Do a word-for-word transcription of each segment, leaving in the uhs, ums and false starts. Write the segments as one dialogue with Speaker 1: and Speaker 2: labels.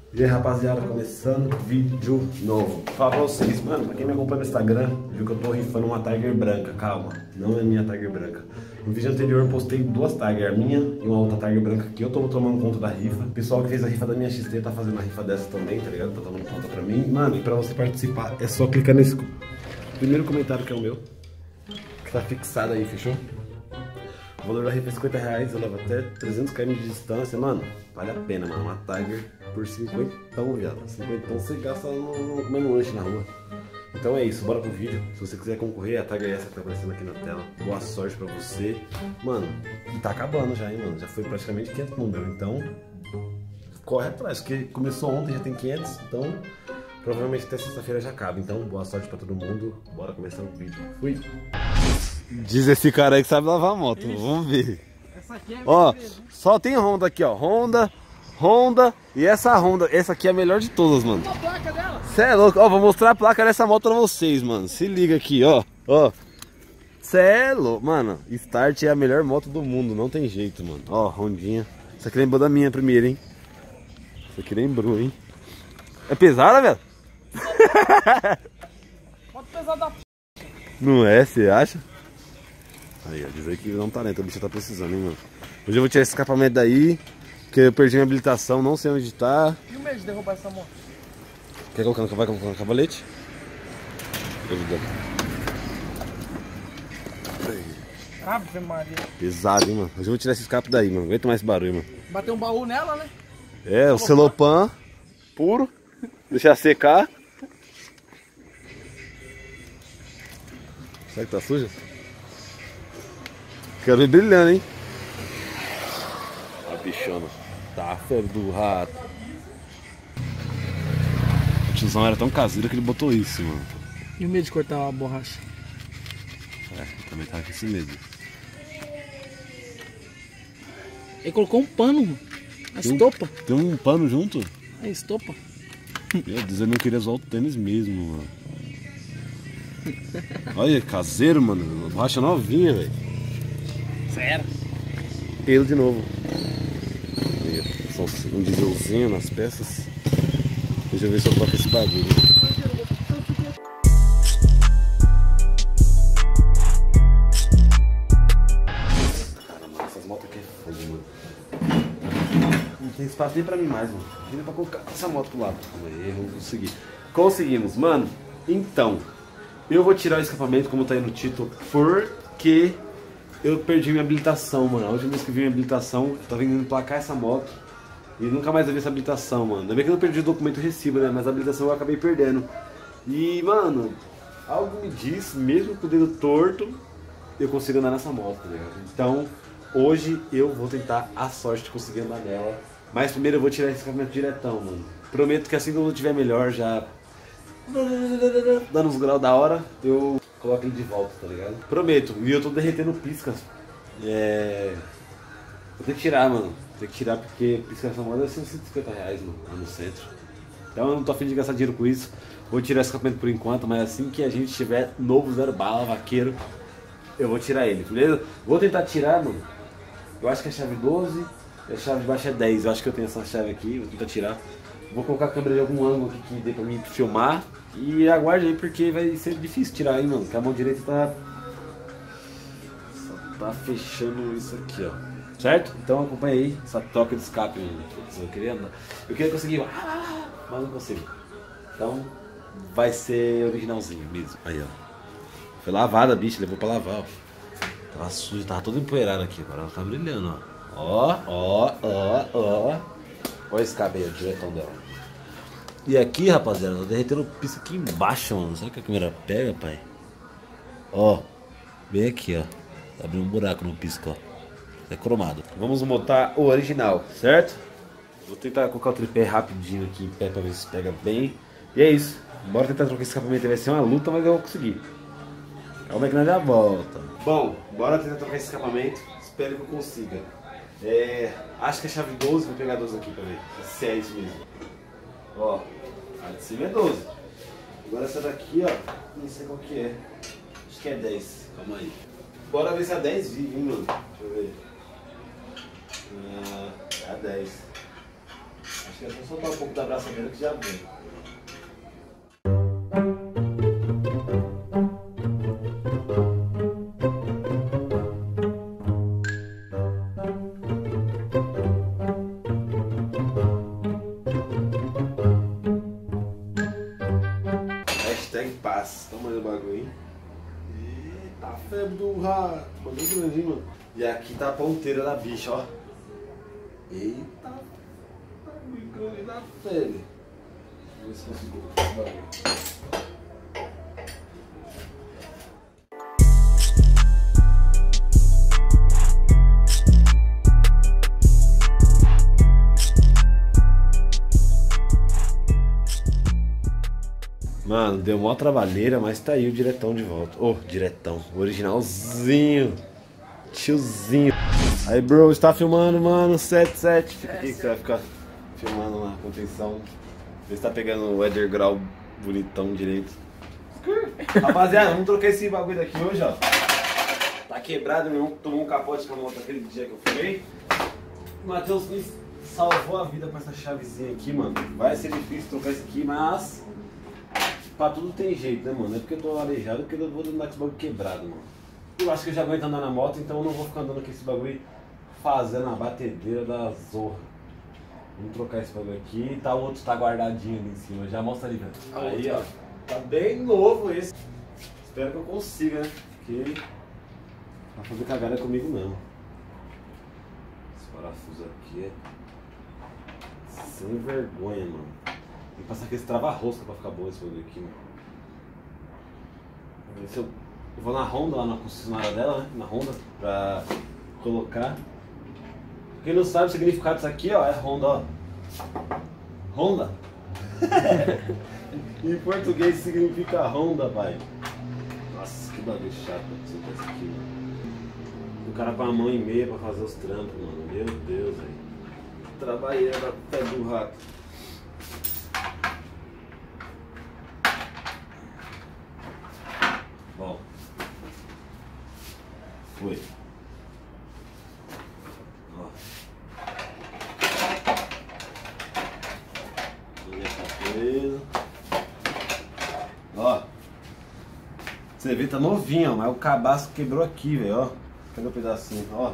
Speaker 1: E aí, rapaziada, começando vídeo novo. Vou falar pra vocês, mano, pra quem me acompanha no Instagram, viu que eu tô rifando uma Tiger branca. Calma, não é minha Tiger branca. No vídeo anterior eu postei duas Tiger, a minha e uma outra Tiger branca que eu tô tomando conta da rifa. O pessoal que fez a rifa da minha X T tá fazendo a rifa dessa também, tá ligado? Tá tomando conta pra mim. Mano, e pra você participar é só clicar nesse primeiro comentário que é o meu, que tá fixado aí, fechou? O valor da rifa é cinquenta reais, eu levo até trezentos quilômetros de distância, mano. Vale a pena, mano. Uma Tiger por cinquentão, viado. cinquentão você gasta no, no, comendo lanche na rua. Então é isso, bora pro vídeo. Se você quiser concorrer, a Tiger é essa que tá aparecendo aqui na tela. Boa sorte pra você. Mano, e tá acabando já, hein, mano. Já foi praticamente quinhentos números, então corre atrás, porque começou ontem, já tem quinhentos, então provavelmente até sexta-feira já acaba. Então, boa sorte pra todo mundo. Bora começar o vídeo. Fui! Diz esse cara aí que sabe lavar a moto, Ixi. Vamos ver. Essa aqui é ó, beleza, só tem Honda aqui, ó. Honda, Honda e essa Honda. Essa aqui é a melhor de todas, mano. A placa dela. Cê é louco, ó. Vou mostrar a placa dessa moto pra vocês, mano. Se liga aqui, ó. Ó. Cê é louco, mano. Start é a melhor moto do mundo, não tem jeito, mano. Ó, Rondinha. Essa aqui lembrou da minha primeira, hein? Essa aqui lembrou, hein? É pesada, velho?
Speaker 2: Moto pesada da p.
Speaker 1: Não é, você acha? Aí, ó, diz aí que não tá lento, a bicha tá precisando, hein, mano. Hoje eu vou tirar esse escapamento daí, porque eu perdi minha habilitação, não sei onde tá.
Speaker 2: E o medo de derrubar essa moto?
Speaker 1: Quer colocar no, vai colocar no cavalete?
Speaker 2: Ave Maria.
Speaker 1: Pesado, hein, mano. Hoje eu vou tirar esse escape daí, mano. Não aguento mais esse barulho, mano.
Speaker 2: Bater um baú nela, né?
Speaker 1: É, o celopan puro. Deixar secar. Será que tá suja? Quero ver brilhando, hein? A bichona. Tá, febre do rato. O tiozão era tão caseiro que ele botou isso, mano.
Speaker 2: E o medo de cortar a borracha?
Speaker 1: É, eu também tava com esse medo.
Speaker 2: Ele colocou um pano, mano. A estopa.
Speaker 1: Tem um pano junto?
Speaker 2: A estopa.
Speaker 1: Meu Deus, eu não queria zoar o tênis mesmo, mano. Olha, caseiro, mano. Borracha novinha, velho.
Speaker 2: Sério?
Speaker 1: Pelo de novo. Só um dieselzinho nas peças. Deixa eu ver se eu toco esse bagulho. Caramba, essas motos aqui é fogo, mano. Não tem espaço nem pra mim mais, mano. Ainda pra colocar essa moto pro lado. Calma aí, vamos conseguir. Conseguimos, mano. Então, eu vou tirar o escapamento, como tá aí no título, porque eu perdi minha habilitação, mano. A última vez que eu vi minha habilitação, eu tava indo emplacar essa moto e nunca mais eu vi essa habilitação, mano. Ainda bem que eu não perdi o documento recibo, né? Mas a habilitação eu acabei perdendo. E, mano, algo me diz, mesmo com o dedo torto, eu consigo andar nessa moto, tá ligado? Então, hoje eu vou tentar a sorte de conseguir andar nela. Mas primeiro eu vou tirar esse escapamento diretão, mano. Prometo que assim que eu tiver melhor, já dando uns graus da hora, eu coloco ele de volta, tá ligado? Prometo. E eu tô derretendo piscas. É... Vou ter que tirar, mano. Vou ter que tirar porque pisca essa moda deve ser uns cento e cinquenta reais, mano, lá no centro. Então eu não tô afim de gastar dinheiro com isso. Vou tirar esse escapamento por enquanto, mas assim que a gente tiver novo zero bala, vaqueiro, eu vou tirar ele, beleza? Vou tentar tirar, mano. Eu acho que a chave doze e a chave de baixo é dez. Eu acho que eu tenho essa chave aqui, vou tentar tirar. Vou colocar a câmera de algum ângulo aqui que dê pra mim filmar. E aguarde aí porque vai ser difícil tirar, hein, mano. Porque a mão direita tá... Só tá fechando isso aqui, ó. Certo? Então acompanha aí essa troca de escape, mano. Eu queria andar. Eu queria conseguir, mas não consigo. Então vai ser originalzinho mesmo. Aí, ó. Foi lavada, bicho. Levou pra lavar, ó. Tava sujo, tava todo empoeirado aqui. Agora ela tá brilhando, ó. Ó, ó, ó, ó. Olha esse cabelo diretão dela. E aqui, rapaziada, tá derretendo pista aqui embaixo, mano. Será que a câmera pega, pai? Ó, bem aqui, ó. Abriu um buraco no pisco, ó. É cromado. Vamos montar o original, certo? Vou tentar colocar o tripé rapidinho aqui em pé pra ver se pega bem. E é isso. Bora tentar trocar esse escapamento. Vai ser uma luta, mas eu vou conseguir. Calma aí que nós já volta. Bom, bora tentar trocar esse escapamento. Espero que eu consiga. É, acho que a chave doze, vou pegar doze aqui pra ver se é isso mesmo. Ó, a de cima é doze. Agora essa daqui, ó, não sei qual que é. Acho que é dez, calma aí. Bora ver se a dez vive, hein, mano. Deixa eu ver. Ah, é a dez. que é só soltar um pouco da braçadeira que já vem. Hashtag paz. Toma aí o bagulho, hein? Eita, febre do rato. Mandou grande, mano. E aqui tá a ponteira da bicha, ó. Eita, bagulho grande da febre. Vamos ver se consigo esse bagulho. Mano, deu mó trabalheira, mas tá aí o diretão de volta. Ô, oh, diretão, originalzinho, tiozinho. Aí, bro, está filmando, mano, sete sete. Fica aqui que você vai ficar filmando lá, com atenção. Você está pegando o Eder Grau bonitão direito. Rapaziada, vamos trocar esse bagulho daqui hoje, ó. Tá quebrado, meu irmão tomou um capote com a moto aquele dia que eu fumei. O Matheus me salvou a vida com essa chavezinha aqui, mano. Vai ser difícil trocar isso aqui, mas... pra tudo tem jeito, né, mano? É porque eu tô aleijado, porque eu vou andar com esse bagulho quebrado, mano. Eu acho que eu já aguento andar na moto, então eu não vou ficar andando com esse bagulho fazendo a batedeira da zorra. Vamos trocar esse bagulho aqui e tá, o outro tá guardadinho ali em cima. Já mostra ali, velho. Aí, ó. Tá bem novo esse. Espero que eu consiga, né? Porque vai fazer cagada comigo, não. Esse parafuso aqui é sem vergonha, mano. Tem que passar aquele trava-rosca pra ficar bom esse bagulho aqui, mano. Vou ver se eu... eu vou na Honda, lá na concessionária dela, né? Na Honda, pra colocar. Quem não sabe o significado disso aqui, ó, é Honda, ó. Honda. Em português significa Honda, pai. Nossa, que bagulho chato pra você isso aqui, mano. O cara com a mão e meia pra fazer os trampos, mano. Meu Deus, velho. Trabalheira da pé do rato. Bom, foi. Ó. Vou deixar preso. Ó. Você vê, tá novinho, ó, mas o cabaço quebrou aqui, velho, ó. Pega um pedacinho, ó.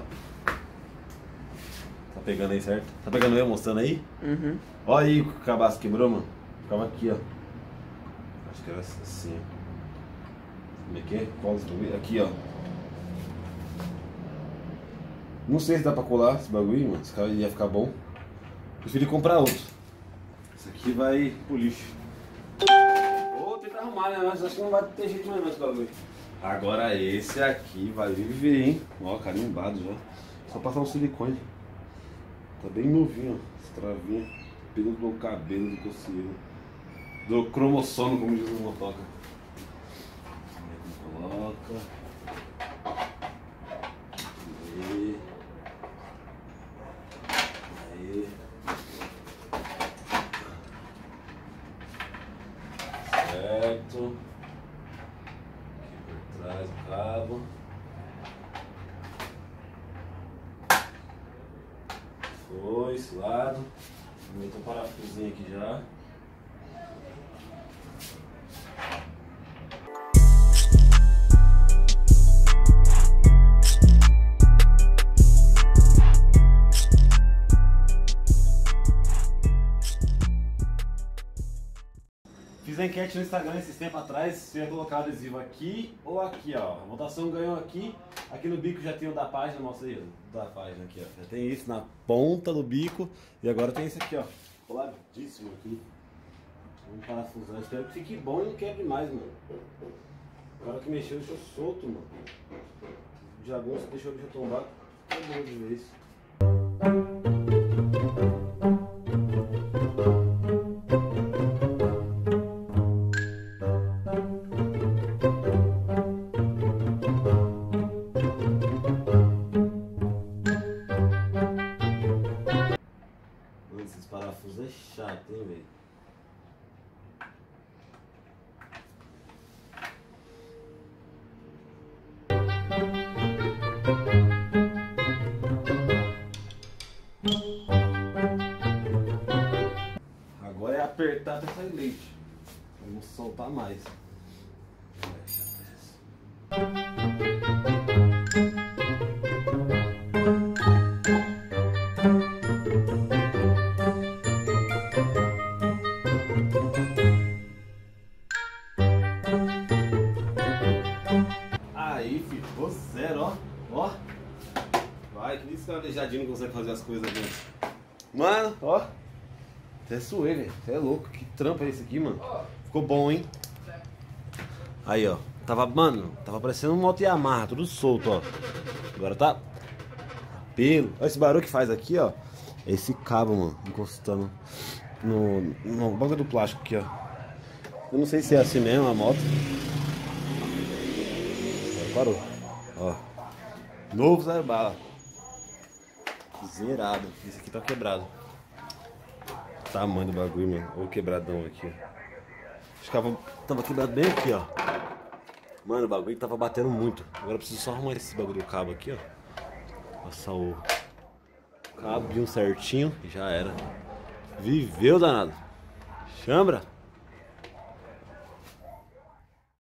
Speaker 1: Tá pegando aí, certo? Tá pegando eu, mostrando aí?
Speaker 2: Uhum.
Speaker 1: Ó aí o cabaço quebrou, mano. Ficava aqui, ó. Acho que era assim, ó. Como é que é? Cola esse bagulho? Aqui, ó. Não sei se dá pra colar esse bagulho, mano. Esse cara ia ficar bom. Preferi comprar outro. Esse aqui vai pro lixo. Vou tentar arrumar, né? Mas acho que não vai ter jeito mais não esse bagulho. Agora esse aqui vai viver, hein? Ó, carimbado já. Só passar um silicone. Tá bem novinho, ó. Essa travinha. Pelo do meu cabelo, do coceiro. Do cromossomo, como diz o motoca. Coloca. Aí. Aí. Certo. Aqui por trás o cabo. Foi, esse lado. Meto um parafusinho aqui já. Fiz a enquete no Instagram esses tempos atrás se ia colocar adesivo aqui ou aqui, ó. A votação ganhou aqui. Aqui no bico já tem o da página, mostra aí, ó. Da página aqui, ó. Já tem isso na ponta do bico. E agora tem esse aqui, ó. Coladíssimo aqui. Vamos parafusar. Espero que fique bom e não quebre mais, mano. O cara que mexeu deixou solto, mano. O jagunço deixou o bicho tombar. Quebrou de vez. Esses parafusos é chato, hein, velho? Agora é apertar até sair leite. Vamos soltar mais. Aí, filho, ficou zero, ó. Ó. Vai, que nem esse calejadinho não consegue fazer as coisas aqui. Mano, ó. Até suei, velho. Você é louco. Que trampo é esse aqui, mano? Ficou bom, hein? Aí, ó. Tava, mano, tava parecendo um moto Yamaha, tudo solto, ó. Agora tá pelo. Olha esse barulho que faz aqui, ó. É esse cabo, mano, encostando no, no banco do plástico aqui, ó. Eu não sei se é assim mesmo a moto. Agora parou. Ó. Novo zero bala. Zerado. Esse aqui tá quebrado. Tamanho do bagulho, mano. Olha o quebradão aqui, ó. Acho que tava, tava quebrado bem aqui, ó. Mano, o bagulho tava batendo muito. Agora eu preciso só arrumar esse bagulho do cabo aqui, ó. Passar o cabo certinho e já era. Viveu, danado. Chambra.